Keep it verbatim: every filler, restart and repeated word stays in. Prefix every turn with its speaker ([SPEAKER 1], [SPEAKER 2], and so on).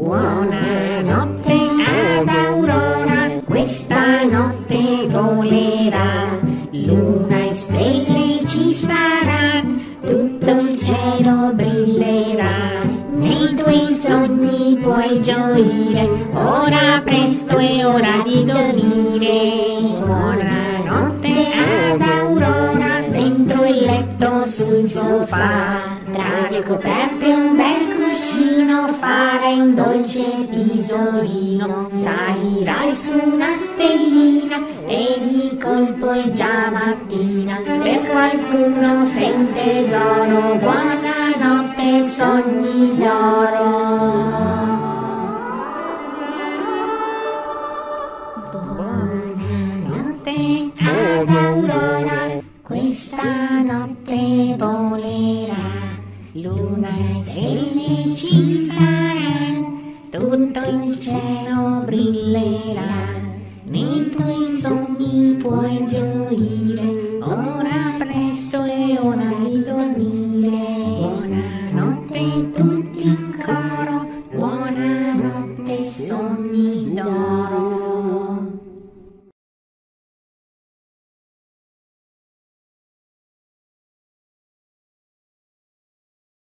[SPEAKER 1] Buonanotte ad Aurora, questa notte volerà, luna e stelle ci saran, tutto il cielo brillerà. Nei tuoi sogni puoi gioire, ora presto è ora di dormire. Buonanotte ad Aurora, dentro il letto sul sofà, tra le coperte un bel cuscino, farai un dolce pisolino, salirai su una stellina e di colpo è già mattina, per qualcuno sei un tesoro, buonanotte sogni d'oro. Buonanotte ad Aurora, questa notte volerà, luna e stelle ci saran, tutto il cielo brillerà. Nei tuoi sogni puoi gioire, ora presto è ora